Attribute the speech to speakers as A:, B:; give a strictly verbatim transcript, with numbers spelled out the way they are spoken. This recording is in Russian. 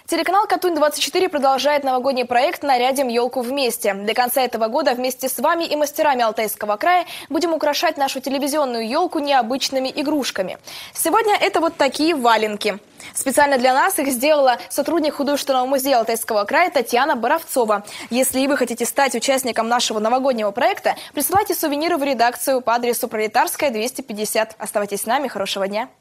A: Телеканал Катунь двадцать четыре продолжает новогодний проект «Нарядим елку вместе». До конца этого года вместе с вами и мастерами Алтайского края будем украшать нашу телевизионную елку необычными игрушками. Сегодня это вот такие валенки. Специально для нас их сделала сотрудник художественного музея Алтайского края Татьяна Боровцова. Если и вы хотите стать участником нашего новогоднего проекта, присылайте сувениры в редакцию по адресу Пролетарская, двести пятьдесят. Оставайтесь с нами. Хорошего дня.